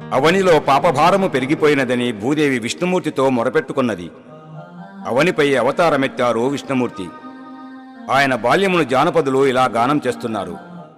అవనిలో పాపభారము పెరిగిపోయినదని భూదేవి విష్ణుమూర్తితో మొరపెట్టుకున్నది. అవనిపై అవతారమెత్తారు విష్ణుమూర్తి. ఆయన బాల్యమును జానపదులు ఇలా గానం చేస్తున్నారు.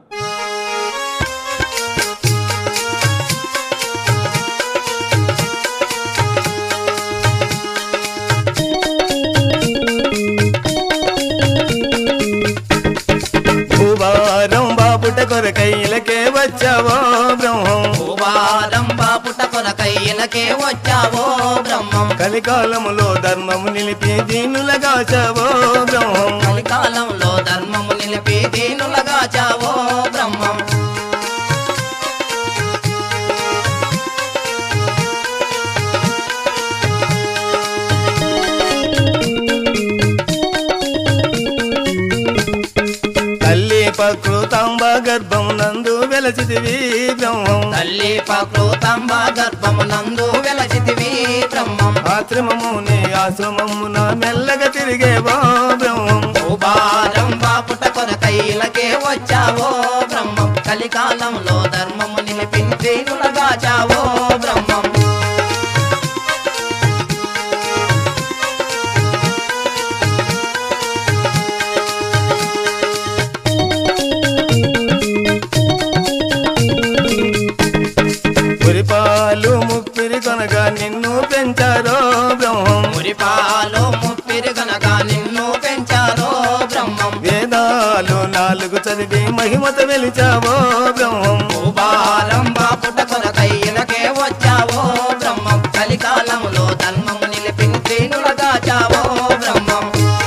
భూభారం బాపుట కొరకైలకే వచ్చావో బ్రహ్మం. భూభారం బాపుట కొరకైలకే వచ్చావో బ్రహ్మం. కలికాలములో ధర్మము నిలిపి దీనులగాచావో బ్రహ్మం. కలికాలంలో ధర్మము నిలిపి దీనులగాచావో బ్రహ్మం. ప్రకృతాంబ గర్భం నందు వెలచితివి బ్రహ్మం. తల్లి ప్రకృతాంబ గర్భము నందు వెలచితివి బ్రహ్మం. ఆశ్రమమునే ఆశ్రమమున మెల్లగా తిరిగేవో బ్రహ్మం. భూభారం బాపుట కొరకైలకే వచ్చావో బ్రహ్మం. కలికాలంలో ధర్మము నిలిపి దీనులగాచావో బ్రహ్మం. మురిపాలు ముప్పిరి కొనగా నిన్ను పెంచారో బ్రహ్మం. మురిపాలు ముప్పిరి గనక నిన్ను పెంచారో బ్రహ్మం. వేదాలు 4 చదివి మహిమత వెలిచావో బ్రహ్మం. భూభారం బాపుట కొరకైలకే వచ్చావో బ్రహ్మం. కలికాలంలో ధర్మము నిలిపి దీనులగాచావో బ్రహ్మం.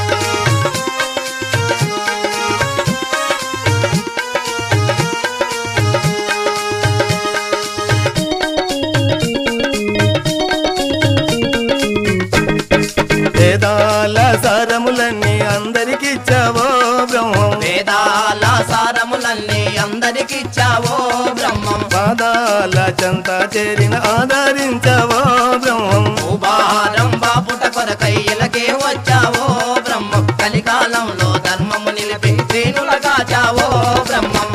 వేదాల సారములన్నీ అందరికిచ్చావో బ్రహ్మం. వేదాల సారములన్నీ అందరికిచ్చావో బ్రహ్మం. పాదాల చెంత చేరిన ఆదరించావో బ్రహ్మం. భూభారం బాపుట కొరకైలకే వచ్చావో బ్రహ్మం. కలికాలంలో ధర్మము నిలిపి దీనులగాచావో బ్రహ్మం.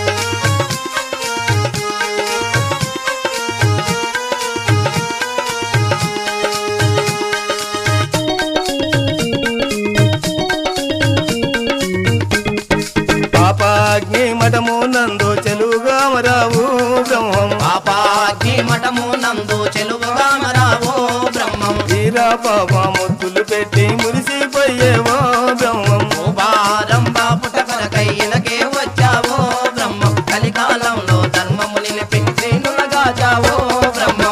పాపాగ్ని మఠము నందు చెలుగా మరావు బ్రహ్మం. పాపాగ్ని మఠము నందు చెలువగా మరావో బ్రహ్మం. వీరా పాప ముద్దులు పెట్టి మురిసిపోయేవో బ్రహ్మం. భూభారం బాపుట కొరకైలకే వచ్చావో బ్రహ్మం. కలికాలంలో ధర్మము నిలిపి దీనులగాచావో బ్రహ్మం.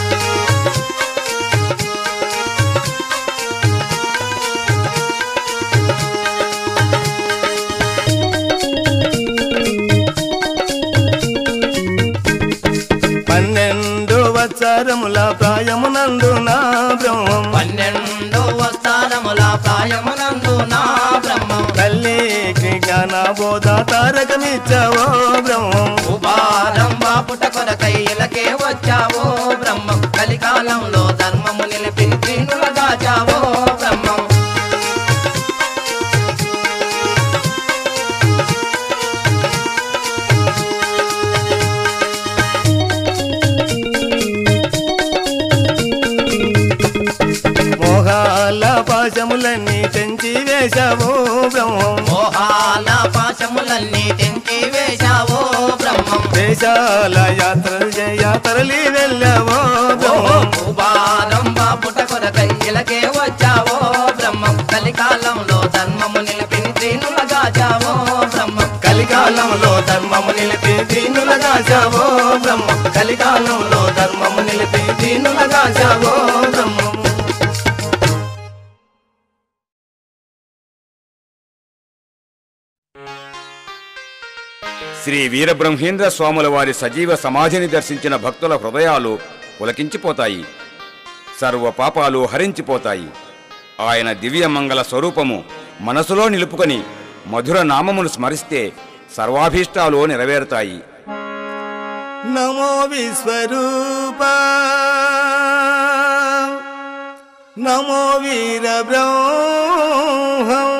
వత్సరముల ప్రాయమునందు నా బ్రహ్మం. 12 వత్సరముల ప్రాయమునందు నా బ్రహ్మం. తల్లికి జ్ఞాన బోధ తారకమిచ్చావో బ్రహ్మం. భూభారం బాపుట కొరకైలకే వచ్చావో బ్రహ్మం. కలికాలంలో ధర్మము నిలిపి దీనులగాచావో బ్రహ్మం. మోహాల పాశములన్నీ తెంచి వేశావో బ్రహ్మం. మోహాల పాశములన్నీ తెంచి వేశావో బ్రహ్మం. దేశాల యాత్రలి వెళ్ళావో బ్రహ్మం. భూభారం బాపుట కొరకైలకే వచ్చావో బ్రహ్మం. కలికాలంలో ధర్మము నిలిపి దీనులగాచావో బ్రహ్మం. కలికాలంలో ధర్మము నిలిపి దీనులగాచావో బ్రహ్మం. కలికాలంలో ధర్మము నిలిపి దీనులగాచావో బ్రహ్మం. శ్రీ వీరబ్రహ్మేంద్ర స్వాముల వారి సజీవ సమాధిని దర్శించిన భక్తుల హృదయాలు పులకించిపోతాయి, సర్వ పాపాలు హరించిపోతాయి. ఆయన దివ్యమంగళ స్వరూపము మనసులో నిలుపుకొని మధుర నామమును స్మరిస్తే సర్వాభీష్టాలు నెరవేరుతాయి. నమో విశ్వరూప నమో వీరబ్రహ్మం.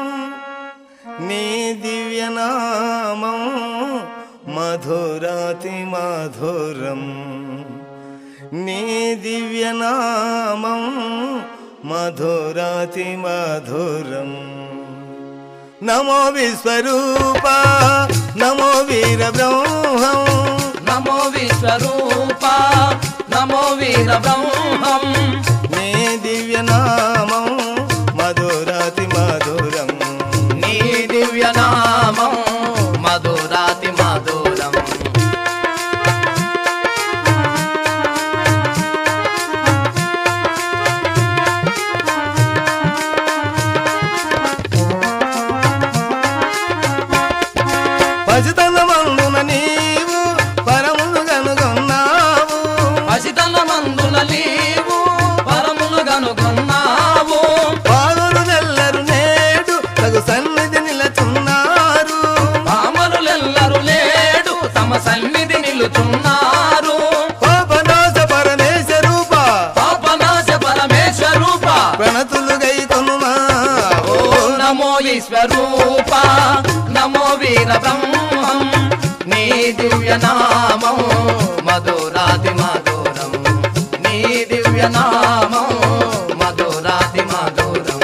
నీ దివ్యనామం మధురాతి మధురం నీ దివ్యనామం మధురాతి మధురం నమో విశ్వరూప నమో వీర బ్రహ్మం నమో విశ్వరూప నమో వీర బ్రహ్మం నీ దివ్యనామం మధురాతి మధురం నీ దివ్యనామం మధురాతి మధురం పసితనమందున నీవు పరమును కనుగొన్నావు పసితనమందున నీవు పరమును కనుగొన్నావు పామరులెల్లరు నేడు తగు సన్నిధి నిలచున్నారు పామరులెల్లరు నేడు తమ సన్నిధి నిలుచున్నారు పాపనాశ పరమేశ్వరూప పాపనాశ పరమేశ్వరూప ప్రణతులు గైకొనుమా ఓ నమో ఈశ్వరూప నమో వీర బ్రహ్మం నీ దివ్యనామం మధురాతి మధురం నీ దివ్యనామం మధురాతి మధురం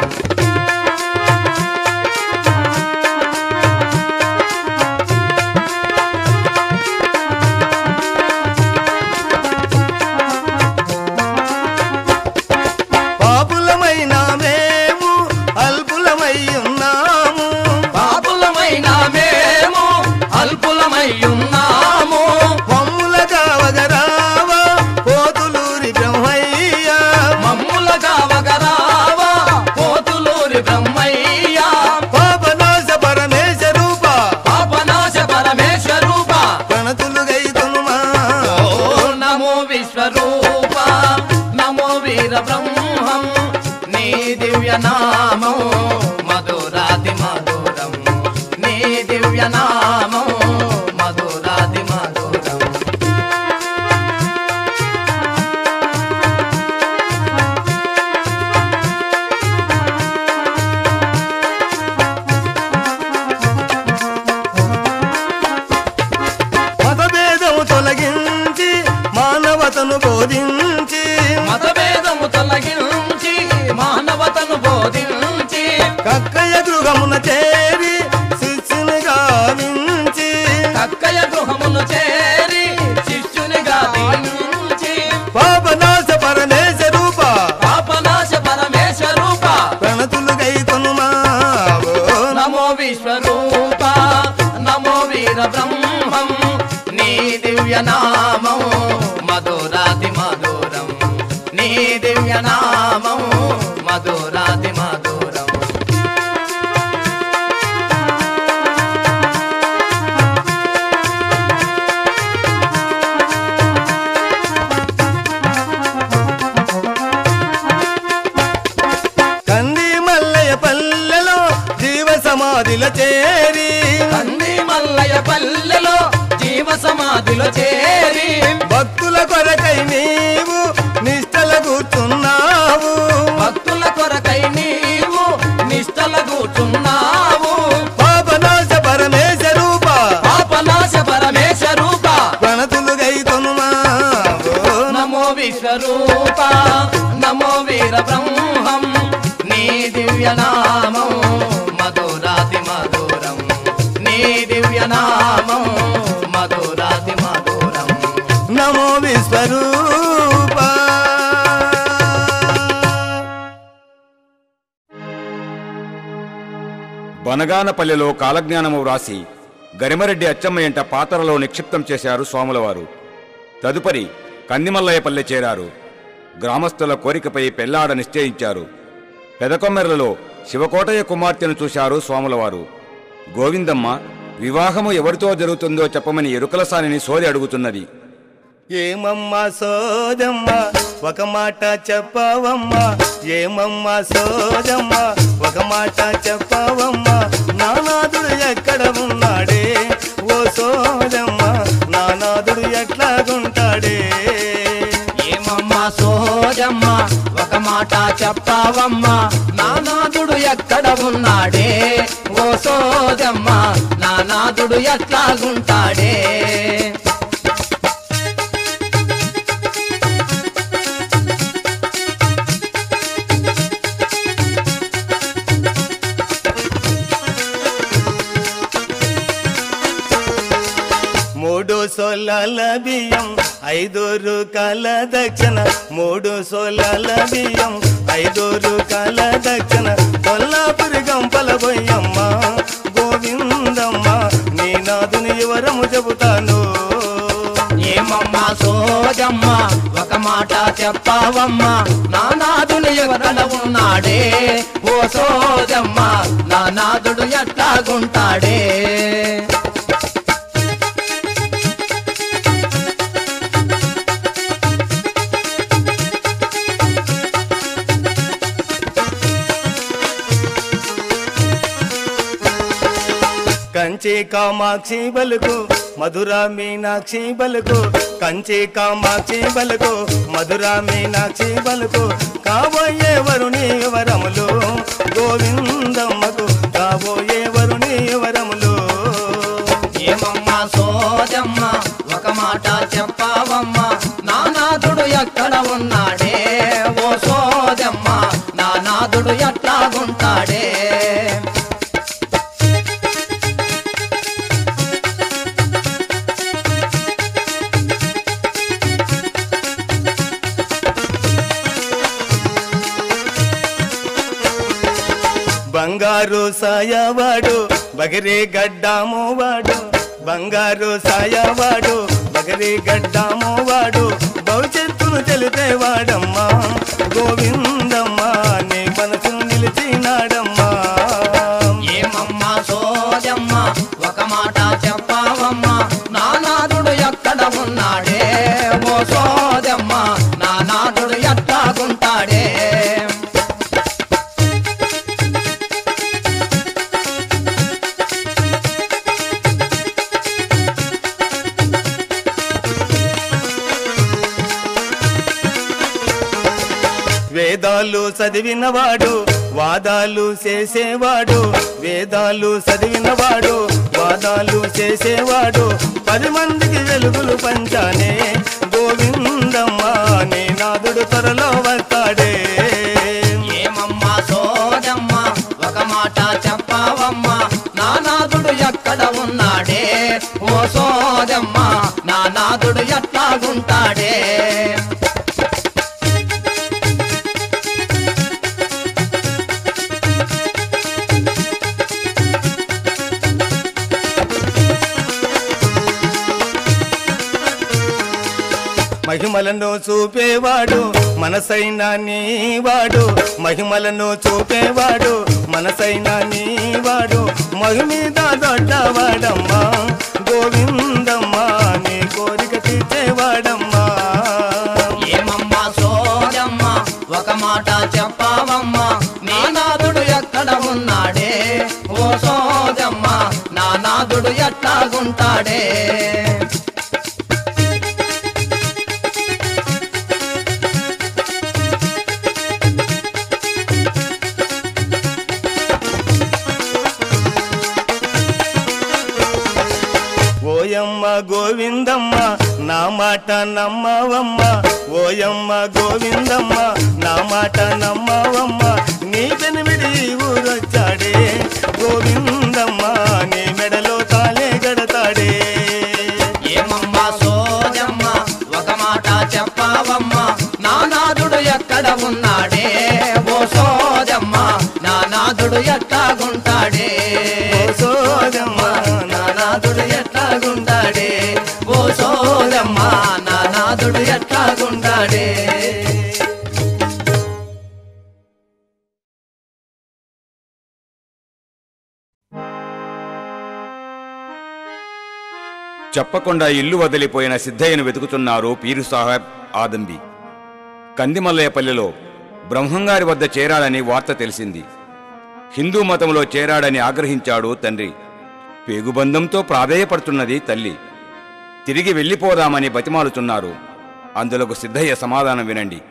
పాపులమైన మేము అల్పులమై ఉన్నాము పాపులమైన మేము అల్పులమై ఉన్నాము మమ్ముల కావగరావా పోతులూరి బ్రహ్మయ్య మమ్ముల కావగరావా పోతులూరి బ్రహ్మయ్య పాపనాశ పరమేశ్వరూప పాపనాశ పరమేశ్వరూప ప్రణతులు గైకొనుమా ఓ నమో విశ్వరూప నమో వీర బ్రహ్మం నీ దివ్యనామం మధురాతి మధురం నీ దివ్యనామం మధురాతి మధురం మతభేదము తొలగించి మానవతను బోధించి మతభేదము తొలగించి మానవతను బోధించి కక్కయ్య గృహమున చేరి శిష్యుని గావించి కక్కయ గృహమును చేరి శిష్యునిగా దీవించి పాపనాశ పరమేశ్వరూప పాపనాశ పరమేశ్వరూప ప్రణతులు గైకొనుమా నమో విశ్వరూప నమో వీర బ్రహ్మం నీ దివ్యనామం మధురాతి మధురం నీ దివ్యనామం మధురాతి మధురం కంది మల్లయ్య పల్లెలో జీవ సమాధిల చేరి కంది మల్లయ్య పల్లెలో జీవ సమాధిలో చేరి భక్తుల కొరకై నీవు నిష్టల కూర్చున్నావు భక్తుల కొరకై నీవు నిష్టల కూర్చున్నావు పాపనాశ పరమేశ్వరూప పాపనాశ పరమేశ్వరూప ప్రణతులు గైకొనుమా నమో విశ్వరూప నమో వీర బ్రహ్మం నీ దివ్యనామం మధురాతి మధురం నీ దివ్యనామం మధురాతి మధురం నమో విశ్వరూప బనగానపల్లెలో కాలజ్ఞానము వ్రాసి గరిమరెడ్డి అచ్చమ్మ ఎంట పాతరలో నిక్షిప్తం చేశారు స్వాములవారు. తదుపరి కందిమల్లయ్యపల్లె చేరారు. గ్రామస్తుల కోరికపై పెళ్లాడ నిశ్చయించారు. పెదకొమ్మెర్లలో శివకోటయ్య కుమార్తెను చూశారు స్వాములవారు. గోవిందమ్మ వివాహము ఎవరితో జరుగుతుందో చెప్పమని ఎరుకలసానిని సోది అడుగుతున్నది. ఏమమ్మా సోదమ్మ ఒక మాట చెప్పవమ్మా, ఏమమ్మా సోదమ్మ ఒక మాట చెప్పవమ్మ, నానాదుడు ఎక్కడ ఉన్నాడే ఓ సోదమ్మ, నానాదుడు ఎట్లాగుంటాడే. ఏమమ్మా సోజమ్మ ఒక మాట చెప్పావమ్మా, నానాదుడు ఎక్కడ ఉన్నాడే ఓ సోజమ్మ, నానాదుడు ఎట్లాగుంటాడే. సోలాల బియ్యం 5 రూపాయల దక్షిణ 3 సోలాల బియ్యం 5 రూపాయల దక్షిణ కొల్లాపురి గంపల బొయ్యమ్మ గోవిందమ్మ నీ నాదుని వివరము చెబుతాను ఏమమ్మా సోజమ్మ ఒక మాట చెప్పావమ్మా నా నాదుడు ఎక్కడ ఉన్నాడే ఓ సోజమ్మ నా నాదుడు ఎట్లాగుంటాడే కంచి కామాక్షి బలుకు మధుర మీనాక్షి బలుకు కంచి కామాక్షి బలుకు మధుర మీనాక్షి బలుకు కాబోయే వరుణి వరములు గోవిందమ్మకు కాబోయే వరుణి వరములు ఏమమ్మా సోజమ్మ ఒక మాట చెప్పావమ్మా నా నాదుడు ఎక్కడ ఉన్నాడే ఓ సోజమ్మ నా నాదుడు ఎట్లాగుంటాడే బంగారు సాయవాడు బగరి గడ్డాము వాడు బంగారు సాయవాడు బగరి గడ్డాము వాడు భవిష్యత్తును తెలిపేవాడమ్మా గోవిందమ్మ నీ మనసు నిలిచినాడమ్మా ఏమమ్మా సోజమ్మ ఒక మాట చెప్పావమ్మా నా నాదుడు ఎక్కడ ఉన్నాడే ఓ సోజమ్మ నా నాదుడు ఎట్లాగుంటాడే వేదాలు చదివినవాడు వాదాలు చేసేవాడు వేదాలు చదివినవాడు వాదాలు చేసేవాడు 10 మందికి వెలుగులు పంచానే గోవిందమ్మ నీ నాదుడు త్వరలో వస్తాడే ఏమమ్మా సోజమ్మ ఒక మాట చెప్పావమ్మా నా నాదుడు ఎక్కడ ఉన్నాడే ఓ సోజమ్మ నా నాదుడు ఎట్లాగుంటాడే మహిమలను చూపేవాడు మనసైన నీవాడు మహిమలను చూపేవాడు మనసైన నీవాడు మహిమీద దొడ్డవాడమ్మా గోవిందమ్మ నీ కోరిక తీర్చేవాడమ్మా ఏమమ్మా సోజమ్మ ఒక మాట చెప్పావమ్మా నీ నాదుడు ఎక్కడ ఉన్నాడే ఓ సోజమ్మ నా నాదుడు ఎట్లాగుంటాడే ఓయమ్మ గోవిందమ్మ నా మాట నమ్మవమ్మ ఓయమ్మ గోవిందమ్మ నా మాట నమ్మవమ్మ నీ పెనిమిడి ఊరొచ్చాడే గోవిందమ్మ నీ మెడలో తాళే గడతాడే ఏమమ్మా సోజమ్మ ఒక మాట చెప్పావమ్మా నా నాదుడు ఎక్కడ ఉన్నాడే ఓ సోజమ్మ నా నాదుడు ఎట్లాగుంటాడే ఓ సోజమ్మ నా నాదుడు ఎట్లాగుంటాడే ఓ సోజమ్మ నా నాదుడు ఎట్లాగుంటాడే చెప్పకుండా ఇల్లు వదిలిపోయిన సిద్ధయ్యను వెతుకుతున్నారు పీరు సాహెబ్ ఆదంబి. కందిమల్లయ్యపల్లెలో బ్రహ్మంగారి వద్ద చేరాడని వార్త తెలిసింది. హిందూ మతంలో చేరాడని ఆగ్రహించాడు తండ్రి. పేగుబంధంతో ప్రాధేయపడుతున్నది తల్లి. తిరిగి వెళ్ళిపోదామని బతిమాలుతున్నారు. అందులకు సిద్ధయ్య సమాధానం వినండి.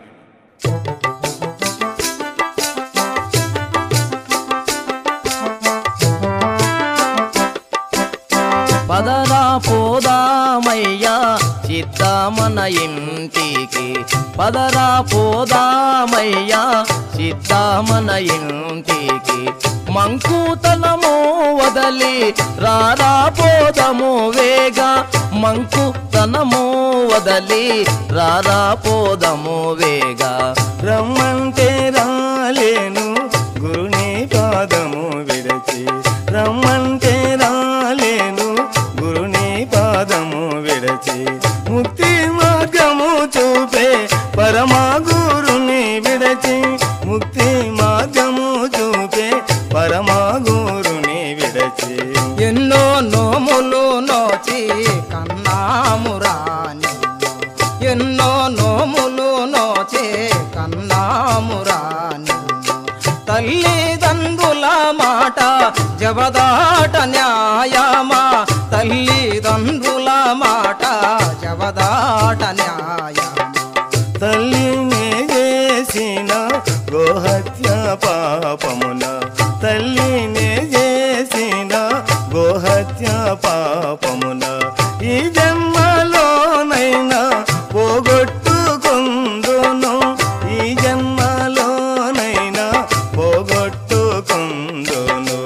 పదరా పోదామయ్యా సిద్ధమన ఇంటికి పదరా పోదామయ్యా సిద్ధమన ఇంటికి మంకుతనము వదలి రారా పోదము వేగ మంకుతనము వదలి రారా పోదము వేగ రమ్మంటే రాలేను గురుని పాదము విడచి రమ్మంటే రాలేను గురుని పాదము విడచి ముక్తి మార్గము చూపే పరమా గురుని విడచి ముక్తి మార్గము చూపే పరమా గురుని విడచి ఎన్నో నోములు నోచి కన్నామురా నిన్ను ఎన్నో నోములు నోచి కన్నామురా నిన్ను తల్లిదండ్రుల మాట జవదాట న్యాయమా తల్లిదండ్రుల మాట జవదాట న్యాయమా తల్లిని చేసిన గోహత్య పాపమున తల్లిని చేసిన గోహత్య పాపమున ఈ జన్మలోనైనా పోగొట్టుకుందును ఈ జన్మలోనైనా పోగొట్టుకుందును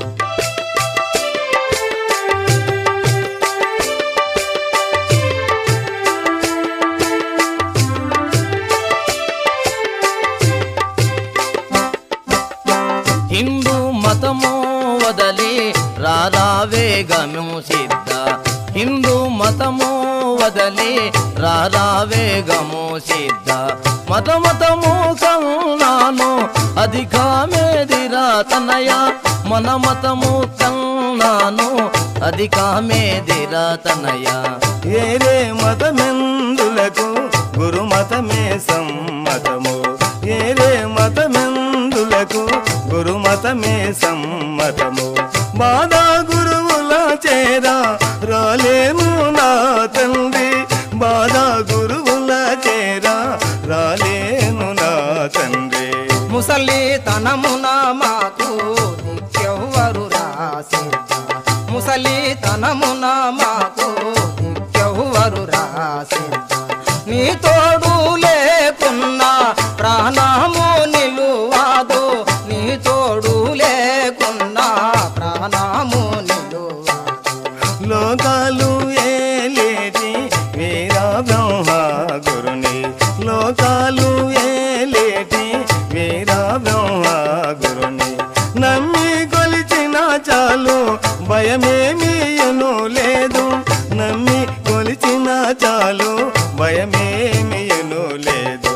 హిందూ మతము వదలి రారా వేగము సిద్ధ హిందూ మతము వదలి రారా వేగము సిద్ధ మతము కన్నాను అధికమేదిరా తనయ మన మతము కన్నాను అధికమేదిరా తనయ ఏరే మతమెందులకు గురు మతమే సమ్మతము ఏరే మతమెందులకు గురు మతమే సమ్మతము బాధా గురువుల చేరా రాలేను నా తండ్రి బాధా గురువుల చేరా రాలేను నా తండ్రి ముసలి తనమున మాకు దిక్కెవ్వరు రాసిద్ద ముసలి తనమున మాకు దిక్కెవ్వరు రాసిద్ద నీ తోడు లేకున్నా ప్రాణము నిలువాదు నీ తోడు లేకున్నా ప్రాణము నిలువాదు లోకాలు ఏలేటి వీరా బ్రహ్మ గురుని లోకాలు ఏలేటి వీరా బ్రహ్మ గురుని నమ్మి కొలిచిన చాలు భయమేమీయను లేదు నమ్మి కొలిచిన చాలు భయమేమీయను లేదు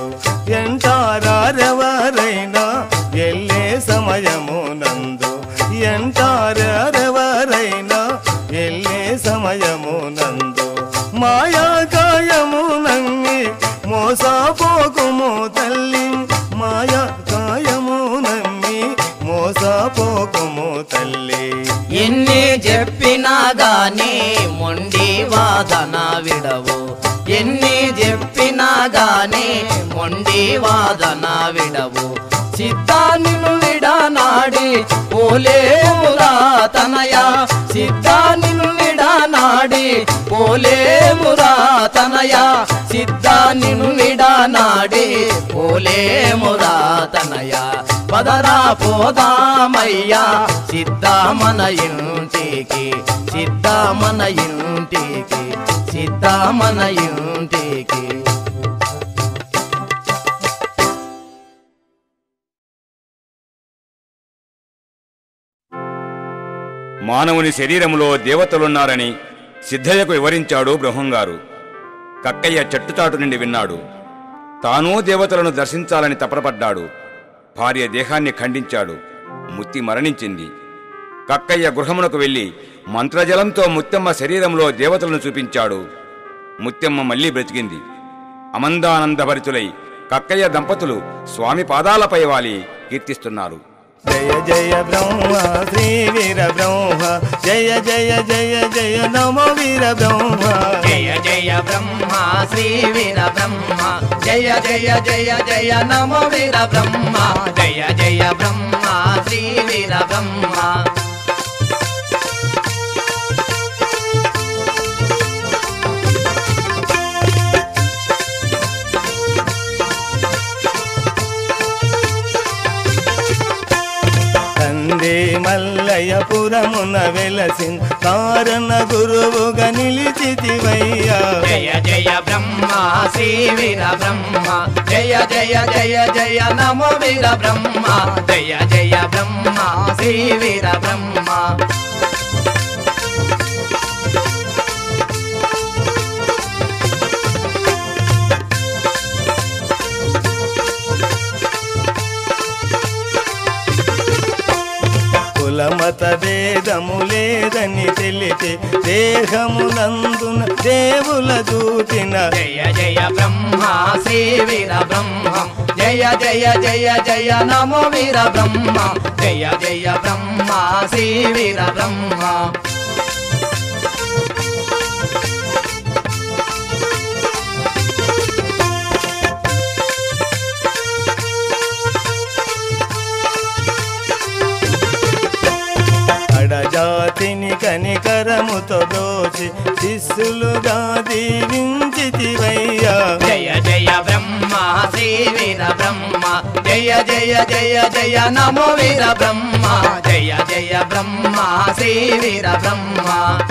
ఎంటారెవరైనా వెళ్ళే సమయము నందు ఎంటారెవరైనా వెళ్ళే సమయము నందు మాయాకాయము నమ్మి మోసపోకుము తల్లి మాయాకాయము నమ్మి మోసపోకుము తల్లి ఎన్ని చెప్పినా గాని మొండి వాదన విడవు ఎన్ని చెప్పినా గాని మొండి వాదన విడవు సిద్ధా నిన్ను విడనాడి పోలేమురా తనయ సిద్ధా నిన్ను విడనాడి పోలేమురా తనయ సిద్ధా నిన్ను విడనాడి పోలేమురా తనయ పదరా పోదామయ్యా సిద్ధా మన ఇంటికి సిద్ధా మన ఇంటికి సిద్ధా మన ఇంటికి మానవుని శరీరములో దేవతలున్నారని సిద్ధయ్యకు వివరించాడు బ్రహ్మంగారు. కక్కయ్య చెట్టుచాటు నుండి విన్నాడు. తానూ దేవతలను దర్శించాలని తపనపడ్డాడు. భార్య దేహాన్ని ఖండించాడు. ముత్తి మరణించింది. కక్కయ్య గృహమునకు వెళ్లి మంత్రజలంతో ముత్తెమ్మ శరీరంలో దేవతలను చూపించాడు. ముత్తెమ్మ మళ్లీ బ్రతికింది. అమందానందభరితులై కక్కయ్య దంపతులు స్వామి పాదాలపై వాలి కీర్తిస్తున్నారు. జయ జయ బ్రహ్మ శ్రీ వీర బ్రహ్మ జయ జయ జయ జయ నమో వీర బ్రహ్మ జయ జయ బ్రహ్మ శ్రీ వీర బ్రహ్మ జయ జయ జయ జయ నమో వీర బ్రహ్మ జయ జయ బ్రహ్మ శ్రీ వీర బ్రహ్మ తండ్రి పురమున వెలసిన్ కారణ గురువుగా నిలిచితివయ్యా. జయ జయ బ్రహ్మ శ్రీ వీర బ్రహ్మ జయ జయ జయ జయ నమో వీర బ్రహ్మ జయ జయ బ్రహ్మ శ్రీ వీర బ్రహ్మ. కులమత భేదము లేదని తెలిపి దేహమునందున దేవుల చూపిన జయ జయ బ్రహ్మ శ్రీ వీర బ్రహ్మ జయ జయ జయ జయ నమో వీర బ్రహ్మ జయ జయ బ్రహ్మ శ్రీ వీర బ్రహ్మ. అడజాతిని కనికరముతో దోచి శిష్యులుగా దీవించితివయ్యా. జయ జయ బ్రహ్మ శ్రీ వీర బ్రహ్మ జయ జయ జయ జయ నమో వీర బ్రహ్మ జయ జయ బ్రహ్మ శ్రీ వీర బ్రహ్మ.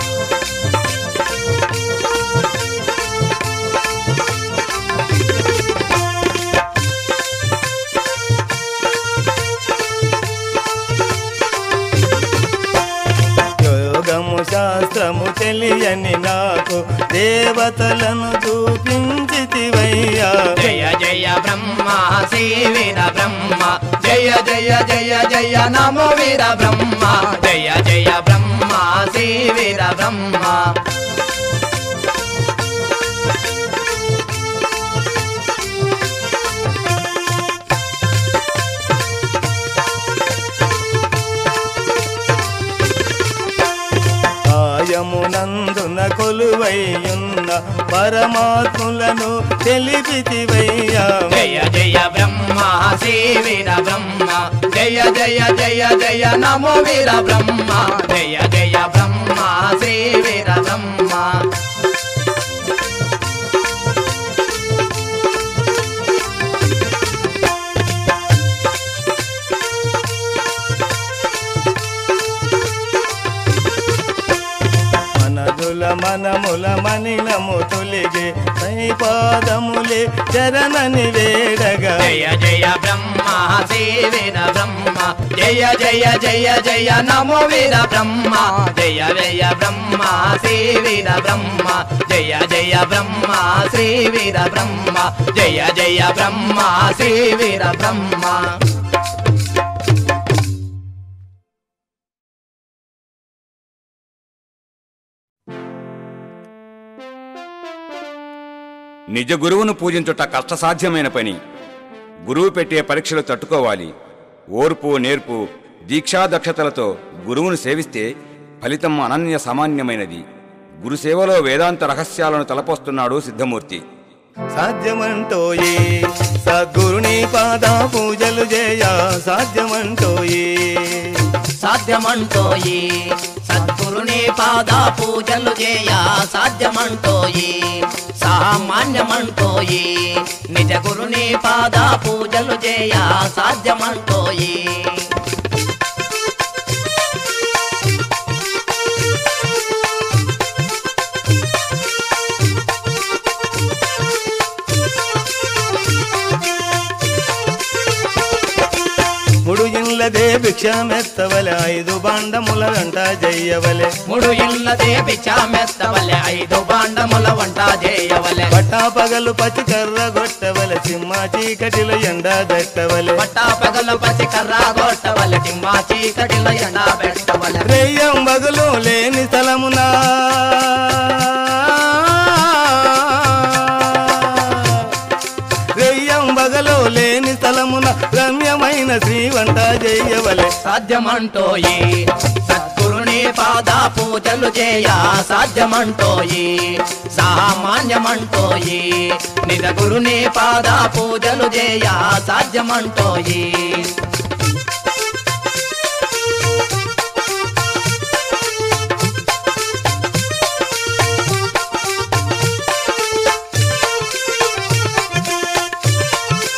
యోగము శాస్త్రము తెలియని నాకు దేవతలను చూపించితివయ్యా. జయ జయ బ్రహ్మ శ్రీ వీర బ్రహ్మ జయ జయ జయ జయ నమో వీర బ్రహ్మ జయ జయ బ్రహ్మ శ్రీ వీర బ్రహ్మ. కాయమునందున కొలువైయున్న పరమాత్ములను తెలిపితివయ్యా. జయ జయ బ్రహ్మ శ్రీ వీర బ్రహ్మ జయ జయ జయ జయ నమో వీర బ్రహ్మ జయ జయ బ్రహ్మ శ్రీ వీర బ్రహ్మ. మనముల మనిలము తొలిగే పాదములే చరణని వేడగా. జయ జయ బ్రహ్మ శ్రీ వీర బ్రహ్మ జయ జయ జయ జయ నమో వీర బ్రహ్మ జయ జయ బ్రహ్మ శ్రీ వీర బ్రహ్మ జయ జయ బ్రహ్మ శ్రీ వీర బ్రహ్మ జయ జయ బ్రహ్మ శ్రీ వీర బ్రహ్మ. నిజ గురువును పూజించుట కష్టసాధ్యమైన పని. గురువు పెట్టే పరీక్షలు తట్టుకోవాలి. ఓర్పు నేర్పు దీక్షాదక్షతలతో గురువును సేవిస్తే ఫలితం అనన్య సామాన్యమైనది. గురుసేవలో వేదాంత రహస్యాలను తలపోస్తున్నాడు సిద్ధమూర్తి. సాధ్యమంటోయే సద్గురుని పాద పూజలు చేయ సాధ్యమంటోయే. సాధ్యమంటోయి సద్గురుని పాద పూజలు చేయ సాధ్యమంటోయి సామాన్యమంటోయి నిజ గురుని పాద పూజలు చేయ సాధ్యమంటోయి. ముడు ఇళ్ళదే భిక్షమెత్తవలె 5 బాండముల వంట చెయ్యవలె. ముడు ఇళ్ళదే భిక్షమెత్తవలె 5 బాండముల వంట చేయవలె. పట్టా పగలు పచ్చి కర్ర గొట్టవలె సింహ చీకటిలో ఎండ దట్టవలె. పట్టా పగలు పచ్చి కర్ర గొట్టవలె సింహ చీకటిలో ఎండ పెట్టవలె. రేయం బగులు లేని స్థలమునా లేని స్థలమున రమ్యమైన శ్రీ వంట చేయవలె. సాధ్యమంటోయి సద్గురుని పాద పూజలు చేయ సాధ్యమంటోయి సామాన్యమంటోయి నిజ గురుని పాద పూజలు చేయ సాధ్యమంటోయి.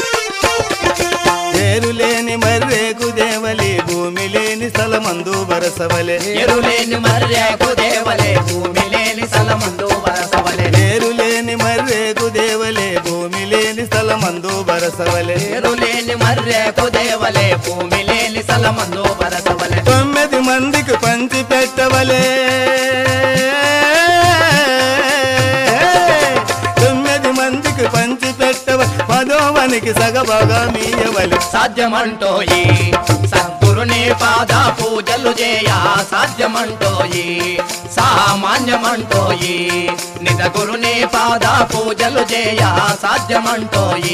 లేని మర్రేకు దేవలి భూమి లేని స్థలమందు బరస వరసవలే ఎరులేని మర్యాకు దేవలే భూమి లేని స్థలమందు వరసవలే ఏరులేని మర్రేకు దేవలే భూమి లేని స్థలమందు వరసవలే ఎరులేని మర్యాకు దేవలే భూమి లేని స్థలమందు వరసవలే 9 మందికి పంచి పెట్టవలే 9 మందికి పంచి పెట్టవ 10వనికి సగభాగా మీయవలే సాధ్యమంటోయి సద్గురుని పాద పూజలు చేయ సాధ్యమంటోయి సామాన్యమంటోయి నిజ గురుని పాద పూజలు చేయ సాధ్యమంటోయి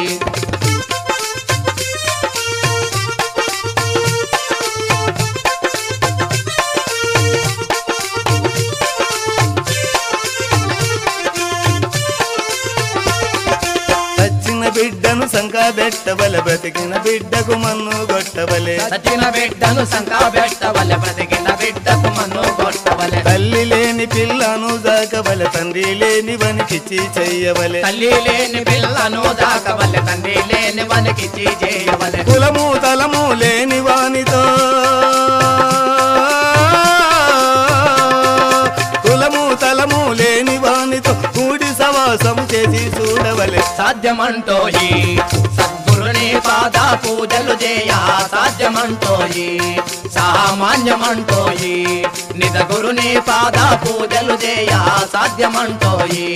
బిడ్డను సంకాబెట్టవలె బ్రతికిన బిడ్డకు మన్ను కొట్టవలే సచిన బిడ్డను సంకాబెట్టవలె బ్రతికిన బిడ్డకు మన్ను కొట్టవలె తల్లి లేని పిల్లను దాకవలె తండ్రి లేని వనికిచ్చి చెయ్యవలె తల్లి లేని పిల్లను దాకవలె తండ్రి లేని వనికిచ్చి చేయవలె కులము తలము లేని వానితో కులము తలము లేని వానితో కూడి సవాసము చేసి చూడవలె సాధ్యమంటోయి సద్గురుని పాద పూజలు చేయ సాధ్యమంటోయి సామాన్యమంటోయి నిజ గురుని పాద పూజలు చేయ సాధ్యమంటోయి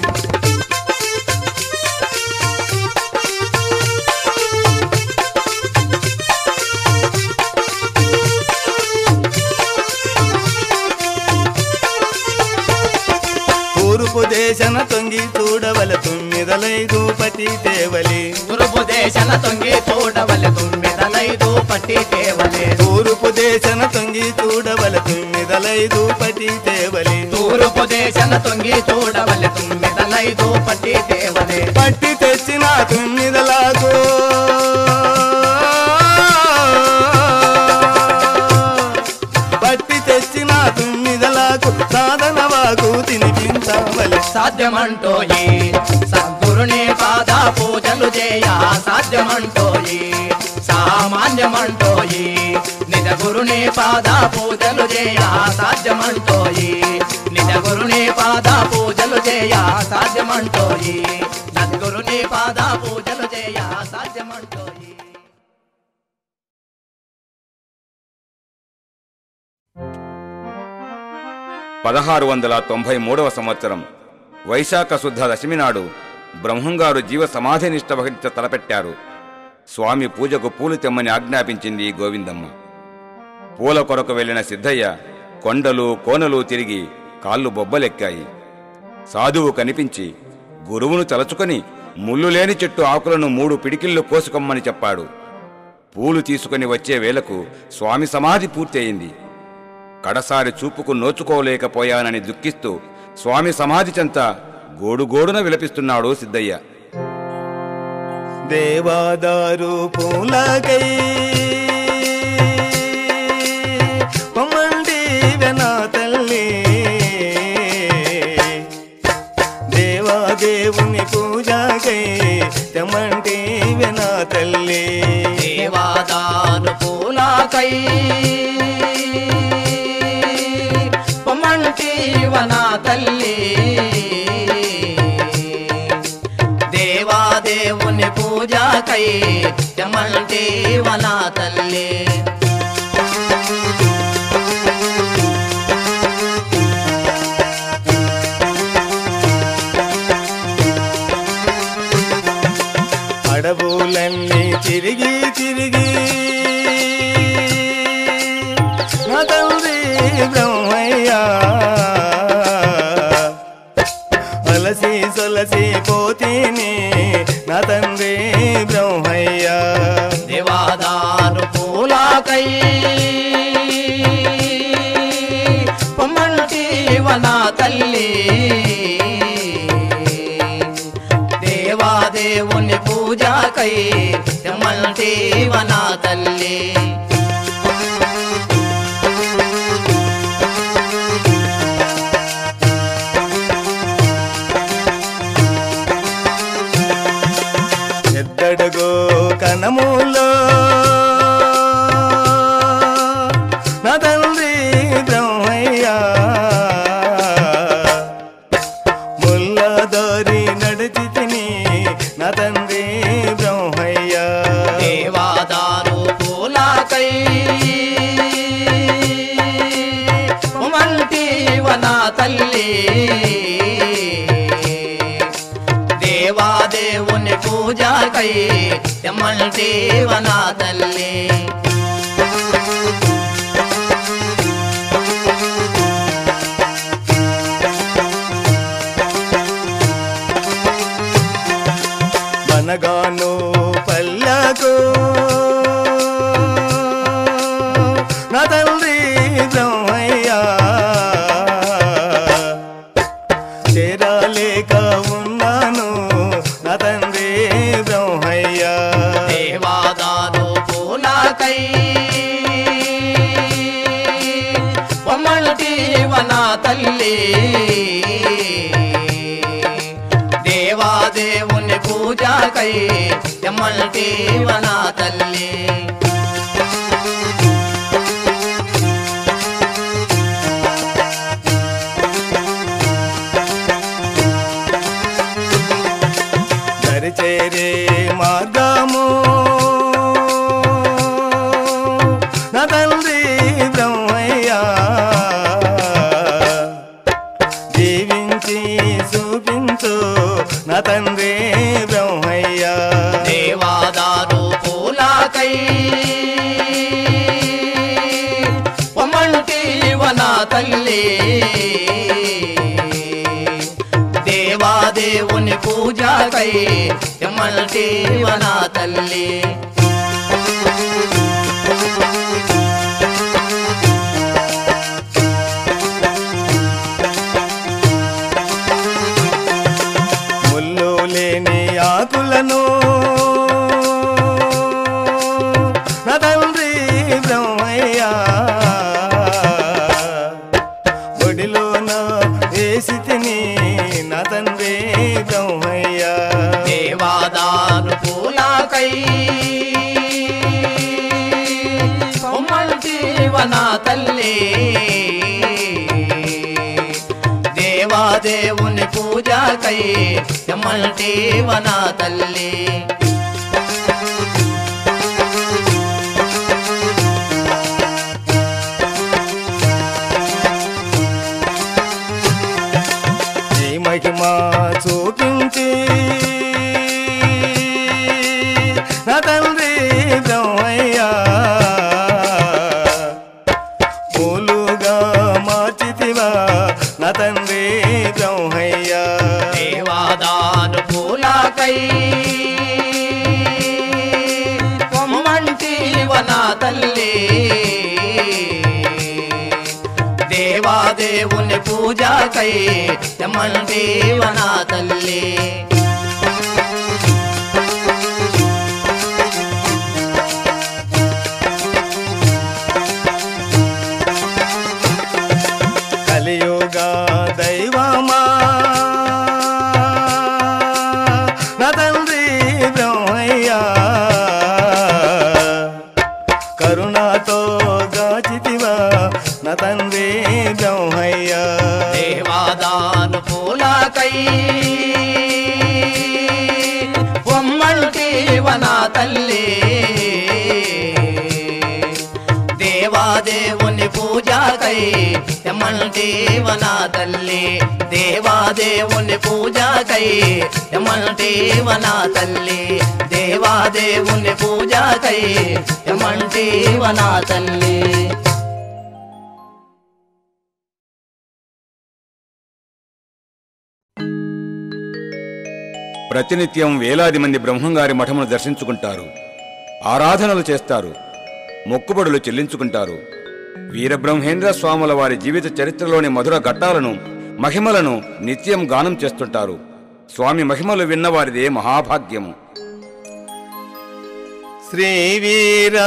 తూర్పు దేశన తొంగి చూడవలె 9 పటి దేవలి తూర్పు దేశన తొంగి చూడవలె 9 పటి దేవలే తూర్పు దేశన తొంగి చూడవలె 9 పటి దేవలి తూర్పు దేశన తొంగి చూడవలె 9 పటి దేవలే పట్టి తెచ్చిన 9 పట్టి తెచ్చిన 9 సాధనవాకు తినిపించవలె సాధ్యమంటోయి సద్గురుని పాద పూజలు చేయ సాధ్యమంటోయి సామాన్యమంటోయి నిజ గురుని పాద పూజలు చేయ సాధ్యమంటోయి నిజ గురుని పాద పూజలు చేయ సాధ్యమంటోయి సద్గురుని పాద పూజలు చేయ సాధ్యమంటోయి 1693వ సంవత్సరం వైశాఖ శుద్ధ దశమి నాడు బ్రహ్మంగారు జీవ సమాధి నిష్ఠ వహించ తలపెట్టారు. స్వామి పూజకు పూలు తెమ్మని ఆజ్ఞాపించింది గోవిందమ్మ. పూల కొరకు వెళ్లిన సిద్ధయ్య కొండలు కోనలు తిరిగి కాళ్ళు బొబ్బలెక్కాయి. సాధువు కనిపించి గురువును తలచుకొని ముళ్ళు లేని చెట్టు ఆకులను 3 పిడికిళ్ళు కోసుకొమ్మని చెప్పాడు. పూలు తీసుకుని వచ్చే వేళకు స్వామి సమాధి పూర్తి అయింది. కడసారి చూపుకు నోచుకోలేకపోయానని దుఃఖిస్తూ స్వామి సమాధి చెంత గోడుగోడున విలపిస్తున్నాడు సిద్ధయ్య. దేవాదారు పూలకై పొమ్మండి వెనా తల్లి, దేవాదేవుని పూజకై తెమ్మంటి వెనా తల్లి. దేవాదారు పూలకై పొమ్మంటి వనా తల్లి, దేవాదేవుని పూజకై తెమ్మంటి వనా తల్లి. అడవులన్నీ తిరిగి తిరిగి నా తండ్రి బ్రహ్మయ్య అలసి సొలసి పోతీని నా తండ్రి బ్రహ్మయ్య. దేవాదారు పూలకై పొమ్మంటి వనా తల్లి, దేవాదేవుని పూజకై తెమ్మంటి వనా తల్లి. ఎద్దడుగో కనములో నా తండ్రి దారి నడిచితిని నా తండ్రి బ్రహ్మయ్య దేవాదారు పూలకై మంటివన తల్లి దేవాదేవుని పూజకై మంటివన తల్లి మనగాను పల్లకు నా తండ్రి బ్రహ్మయ్య చేరాలేక ఉన్నాను నా తండ్రి బ్రహ్మయ్య దేవాదారు పూలకై మంటివన తల్లి దేవాదేవుని పూజకై మంటివన తల్లి దరిచేరే మార్గము నా తండ్రి బ్రహ్మయ్య జీవించి చూపించు నా తండ్రి బ్రహ్మయ్య దేవాదారు పూలకై మంటివన తల్లి దేవాదేవుని పూజకై మంటివన తల్లి ముళ్ళు లేని ఆకులను నా తండ్రి బ్రహ్మయ్య ఒడిలోన వేసి తిని నా తండ్రి బ్రహ్మయ్య దేవాదారు పూలకై మంటివన తల్లి దేవాదేవుని పూజకై మంటివన తల్లి నీ మహిమ చూపించి నా తండ్రి బ్రహ్మయ్య పూలుగా మార్చితివా నా తండ్రి బ్రహ్మయ్య దేవాదారు పూలకై మంటివన తల్లి దేవాదేవుని పూజకై మంటివన తల్లి కలియుగ దైవమా నా తండ్రి బ్రహ్మయ్య కరుణతో గాచితివా నా తండ్రి బ్రహ్మయ్య దేవాదారు పూలకై మంటివన తల్లి దేవాదేవుని పూజకై మంటివన తల్లి దేవాదేవుని పూజకై మంటివన తల్లి దేవాదేవుని పూజకై మంటివన తల్లి ప్రతినిత్యం వేలాది మంది బ్రహ్మంగారి మఠమును దర్శించుకుంటారు, ఆరాధనలు చేస్తారు, మొక్కుబడులు చెల్లించుకుంటారు. వీరబ్రహ్మేంద్ర స్వాముల వారి జీవిత చరిత్రలోని మధుర ఘట్టాలను, మహిమలను నిత్యం గానం చేస్తుంటారు. స్వామి మహిమలు విన్నవారిదే మహాభాగ్యము. శ్రీ వీర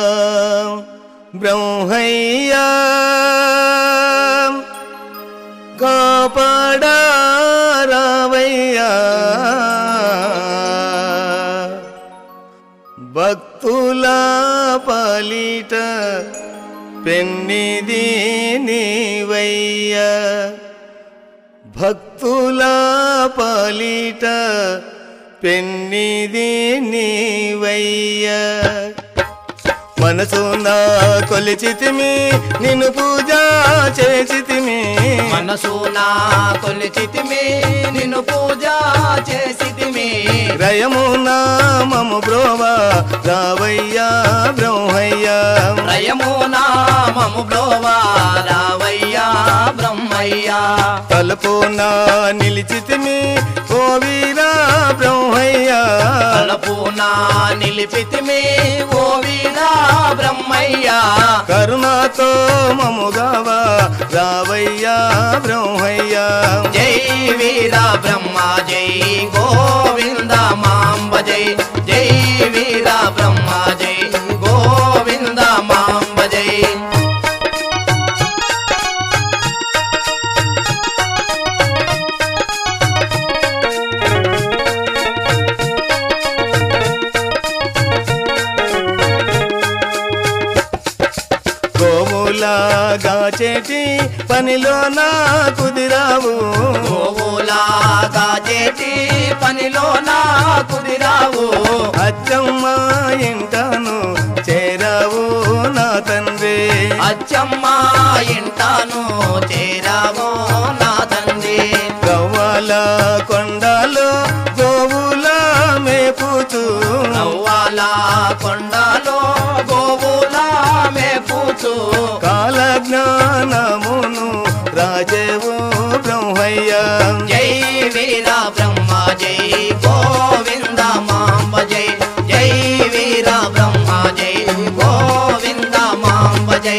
బ్రహ్మయ్య కాపాడారావయ్యా భక్తుల పాలిట పెన్నిది నీవయ్యా భక్తుల పాలిట పెన్నిది నీవయ్య మనసున కొలిచితిమి నిన్ను పూజ చేసితిమి మనసున కొలిచితిమి నిన్ను పూజ చేసితిమి రయమున మము బ్రోవా రావయ్యా బ్రహ్మయ్యా రయమున మము బ్రోవా రావయ్యా బ్రహ్మయ్యా తలపున నిలిచితిమి ఓ వీరా బ్రహ్మయ్యా తలపున నిలిపితిమి ఓ వీరా బ్రహ్మయ్యా కరుణతో మముగావా రావయ్యా బ్రహ్మయ్యా జై వీర బ్రహ్మ జై గోవింద మాంబ జై జై వీర బ్రహ్మ జై గోవింద మాంబ జై గాచేటి పనిలో నా కుదిరావు గోవులాగా చేటి పనిలో నా కుదిరావు అచ్చమ్మ ఇంటను చేరావు నా తండ్రి అచ్చమ్మ ఇంటాను చేరావో నా తండ్రి గవ్వాల కొండలో గోవుల మేపుతూ నవ్వాల కొండలో గోవుల మేపుచు కాలజ్ఞానమును రాజేవు బ్రహ్మయ్య జై వీర బ్రహ్మ జై గోవింద మాంబ జై జై వీర బ్రహ్మ జై గోవింద మాంబ జై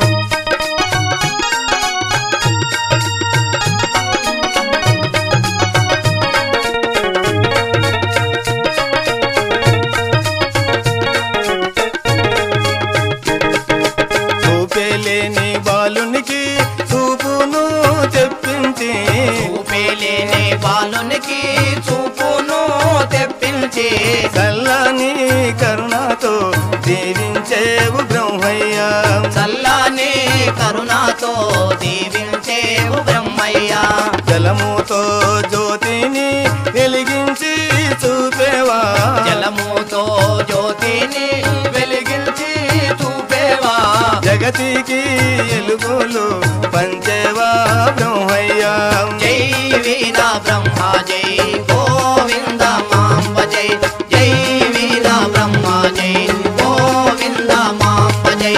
చూపేలేని బాలునికి చూపును తెప్పించి చూపేలేని బాలునికి చూపును తెప్పించి చల్లని కరుణతో దీవించేవు బ్రహ్మయ్య చల్లని కరుణతో దీవించేవు బ్రహ్మయ్య జలముతో జ్యోతిని వెలిగించి చూపేవా జలముతో జ్యోతిని వెలిగించి చూపేవా జగతికి ఎలుగులు పంచేవా బ్రహ్మయ్య జై వీర బ్రహ్మ జై గోవింద మాంబ జై జై వీర బ్రహ్మ జై గోవింద మాంబ జై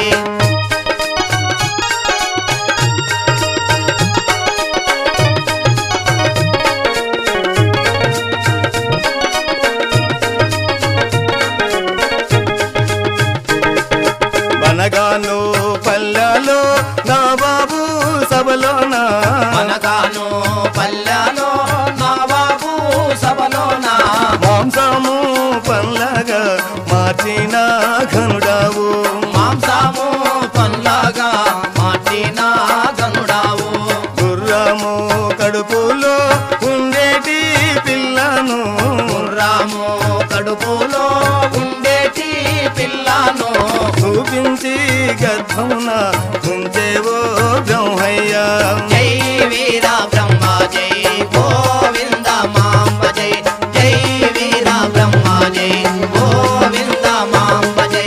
మనగాను పల్లెలో నా బాబు సభలోన మనగాను పల్లెలో నా బాబు సభలోన మాంసము పల్లగా మార్చిన ఘనుడావు మాంసము పండ్లగా మాటిన గనుడావు గుర్రము కడుపులో ఉండేటి పిల్లను గుర్రము కడుపులో ఉండేటి పిల్లను చూపించి గర్భమున ఉంచేవో బ్రహ్మయ్య జై వీర బ్రహ్మ జై గోవింద మాంబ జై జై వీర బ్రహ్మ జై గోవింద మాంబ జై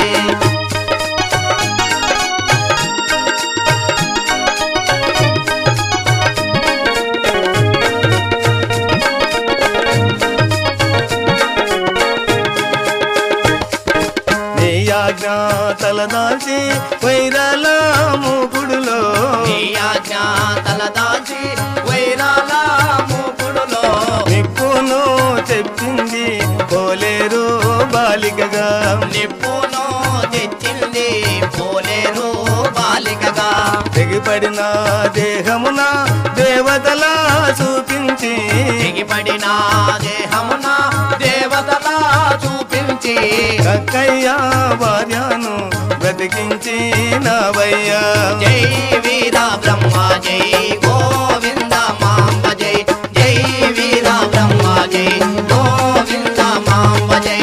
నీ ఆజ్ఞ తలదాల్చి వైరాల మూకుడులో నీ ఆజ్ఞ తలదాచి వైరాల మూకుడులో నిప్పును చెప్పింది పోలేరు బాలికగా నిప్పును తెచ్చింది పోలేరు బాలికగా తెగిపడిన దేహమున దేవతల చూపించి తెగిపడిన దేహమున దేవతలా చూపించి కక్కయ్య భార్యను బ్రతికించి నవయ్యా జై వీర బ్రహ్మ జై గోవింద మాంబ జై జై వీర బ్రహ్మ జై గోవింద మాంబ జై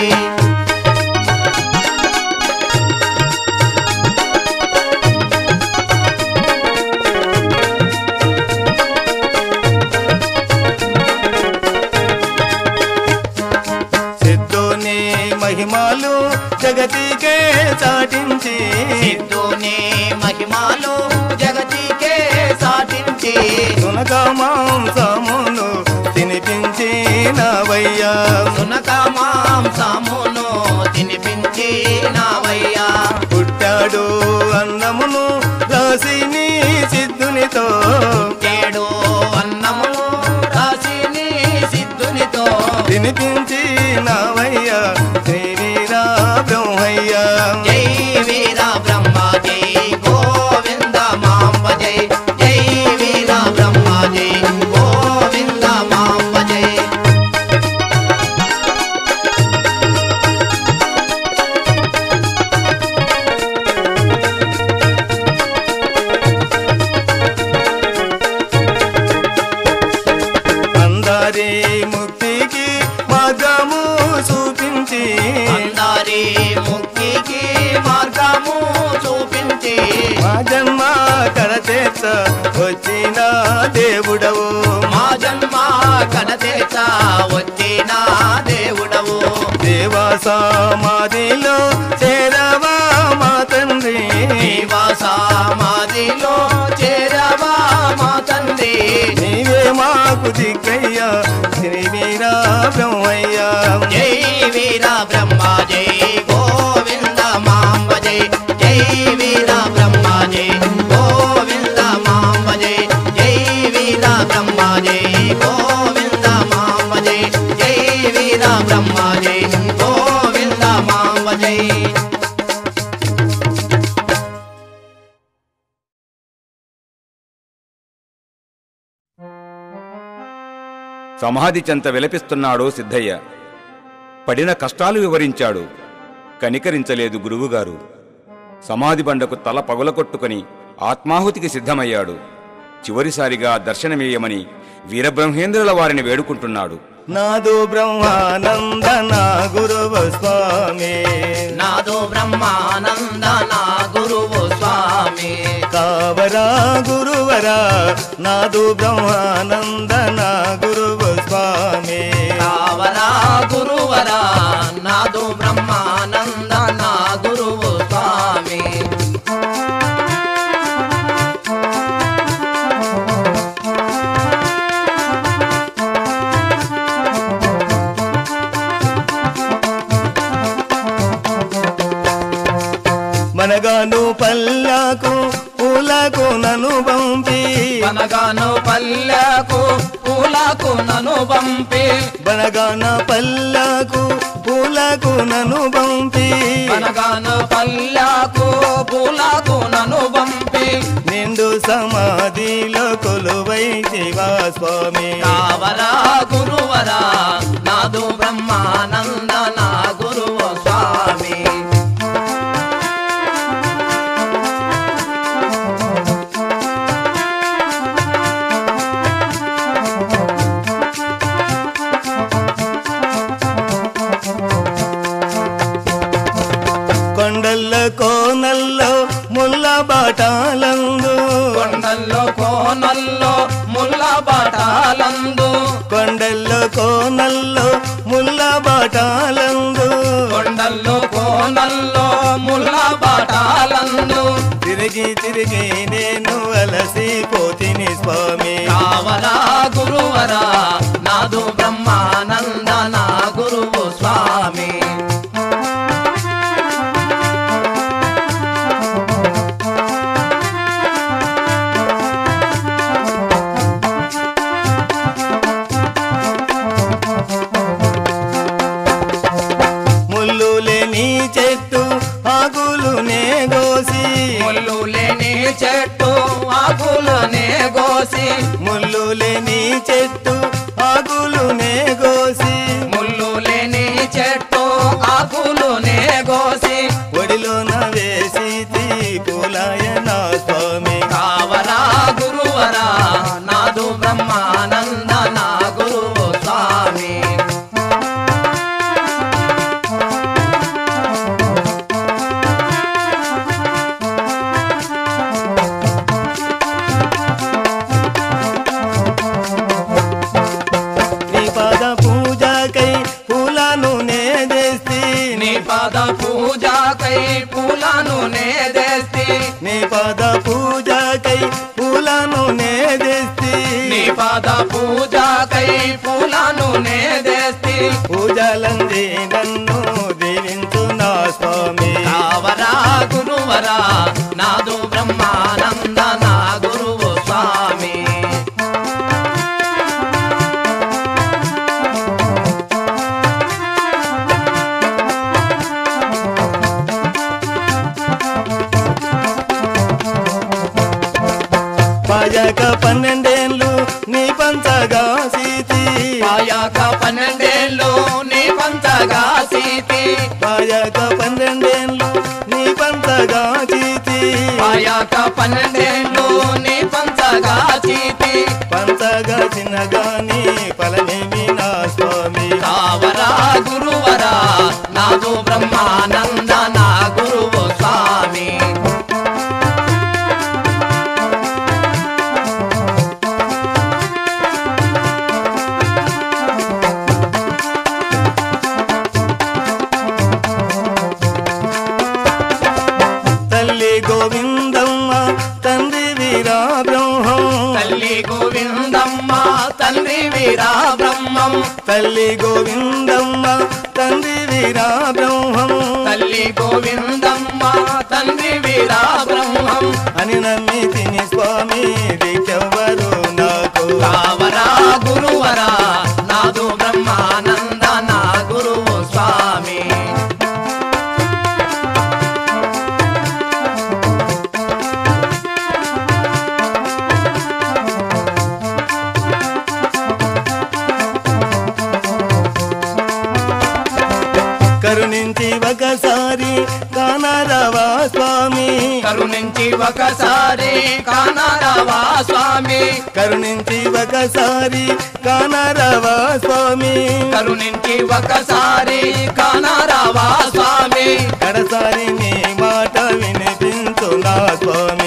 మహిమాలు జగతికే చాటించి సిద్ధుని మహిమాలు జగతికే సాటించి సునక మాంసమును తినిపించినవయ్యా సునక మాంసమును తినిపించినవయ్యా పుట్టాడు అన్నమును రాసిని సిద్ధునితో ఏడు అన్నమును రాసిని సిద్ధునితో తినిపించినవయ్యా శ్రీ వీరా బ్రహ్మయ్యా జై వీర బ్రహ్మ జై గోవింద మాంబ జై జై వీర బ్రహ్మ జై గోవింద మాంబ జై అందరి ముక్తికి మార్గము చూపించి అందరి ముక్తికి మార్గము చూపించి మా జన్మ కడతేత వచ్చిన దేవుడవు మా జన్మ కడతేత వచ్చిన దేవుడవు దేవా సమాధిలో చేరవా మా తండ్రి దేవా సమాధిలో చేరవా మా తండ్రి నీవే మాకు దిక్కయ్యా శ్రీ వీరా బ్రహ్మయ్యా జై వీర బ్రహ్మ జై గోవింద మాంబ జై జై వీర బ్రహ్మ జై గోవింద మాంబ జై జై వీర బ్రహ్మ జై గోవింద మాంబ జై జై వీర బ్రహ్మ జై గోవింద మాంబ జై సమాధి చెంత విలపిస్తున్నాడు సిద్ధయ్య. పడిన కష్టాలు వివరించాడు. కనికరించలేదు గురువుగారు. సమాధి బండకు తల పగులకొట్టుకుని ఆత్మాహుతికి సిద్ధమయ్యాడు. చివరిసారిగా దర్శనమీయమని వీరబ్రహ్మేంద్రుల వారిని వేడుకుంటున్నాడు. నాదు బ్రహ్మానంద నా గురువ స్వామి నాదో బ్రహ్మానంద నా గురువు స్వామి కావరా గురువరా నాదు బ్రహ్మానంద నా గురువ స్వామి కావరా గురువరా నాదో బ్రహ్మానంద నా గురువు స్వామి మనగాను పల్లకు పూలకు నను పంపి బనగాను పల్లెకు పూలకు నను పంపి బనగాన పల్లకు పూలకు నను పంపి బనగాను పల్లెకు పూలకు నను పంపి నిండు సమాధిలో కొలువై శివా స్వామి కావరా గురువరా నాదు బ్రహ్మానంద నా గురువు స్వామి కొండల్ల కోనల్లో ముల్ల బాటాలందు కొండల్లో కోనల్లో ముల్ల బాటాలందు కొండల్లో కోనల్లో ముల్ల బాటాలందు కొండల్లో కోనల్లో ముల్ల బాటాలందు తిరిగి తిరిగి నేను అలసిపోతిని స్వామి కావరా గురువరా నాదు బ్రహ్మానంద నా గురువు స్వామి ముళ్ళు లేని చెట్టు ఆకులునే గోసి ముళ్ళు లేని చెట్టు ఆకులనే గోసి ముళ్ళు లేని చెట్టు ఆకులునే గోసి ముళ్ళు లేని చెట్టు ఆకులనే గోసి ఒడిలోన వేసి పూలాయన స్వామి కావరా గురువరా నాదు బ్రహ్మానంద నా గురువు స్వామి నే తెస్తి నీ పాద పూజకై పూలను నే తెస్తి నీ పాద పూజకై పూలను నే తెస్తి పూజలంది నన్ను దీవించు నా స్వామి రావరా గురువరా నాదు బ్రహ్మానంద నా గురువు స్వామి పాయక 12 ఏళ్ళు నీ పంచగా సీతి పాయక 12 ఏళ్ళు నీ పంచగా సీతి పాయక 12 ఏళ్ళు నీ పంచగా సీతి పాయక 12 ఏళ్ళు నీ పంచగా చీతి పంచగా చిన్నగాని ఫలమేమి నా స్వామి రావరా గురువరా నాదు బ్రహ్మానంద నా గురువు స్వామి తల్లి గోవిందమ్మ తండ్రి వీరా బ్రహ్మం తల్లి గోవిందమ్మ తండ్రి వీరా బ్రహ్మం తల్లి గోవిందమ్మ తండ్రి వీరా బ్రహ్మం తల్లి గోవిందమ్మ తండ్రి వీరా బ్రహ్మం అని నమ్మి తిని స్వామి దిక్కెవ్వరు నాకు రావరా గురువరా నాదు బ్రహ్మానంద నా గురువు స్వామి కరుణించి ఒకసారి కానరావా స్వామి కరుణించి ఒకసారి కానరావా స్వామి కరుణించి ఒకసారి కానరావా స్వామి కరుణించి ఒకసారి కానరావా స్వామి కడసారి నీ మాట వినిపించు నా స్వామి